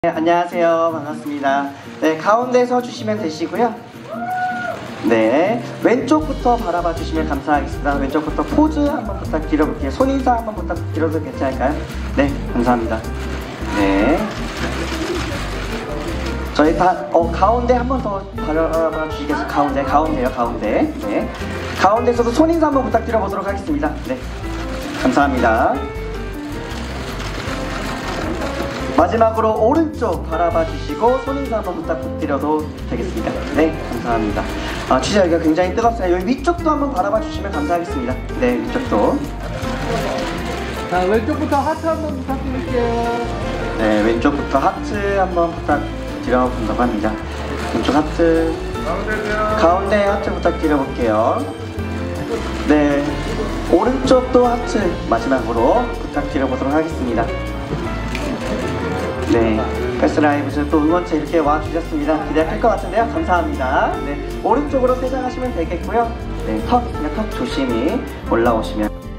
네, 안녕하세요. 반갑습니다. 네, 가운데 서 주시면 되시고요. 네, 왼쪽부터 바라봐 주시면 감사하겠습니다. 왼쪽부터 포즈 한번 부탁드려볼게요. 손인사 한번 부탁드려도 괜찮을까요? 네, 감사합니다. 네, 저희 다 가운데 한번 더 바라봐 주시겠어요? 가운데요, 가운데. 네, 가운데서도 손인사 한번 부탁드려보도록 하겠습니다. 네, 감사합니다. 마지막으로 오른쪽 바라봐 주시고 손인사 한번 부탁드려도 되겠습니다. 네, 감사합니다. 진짜 여기가 굉장히 뜨겁습니다. 여기 위쪽도 한번 바라봐 주시면 감사하겠습니다. 네, 위쪽도. 자, 왼쪽부터 하트 한번 부탁드릴게요. 네, 왼쪽부터 하트 한번 부탁드려본다고 합니다. 왼쪽 하트. 가운데 하트 부탁드려볼게요. 네, 오른쪽도 하트 마지막으로 부탁드려보도록 하겠습니다. 네, 패스라이브즈 또 응원체 이렇게 와주셨습니다. 기대가 클 것 같은데요. 감사합니다. 네, 오른쪽으로 퇴장하시면 되겠고요. 네, 턱 조심히 올라오시면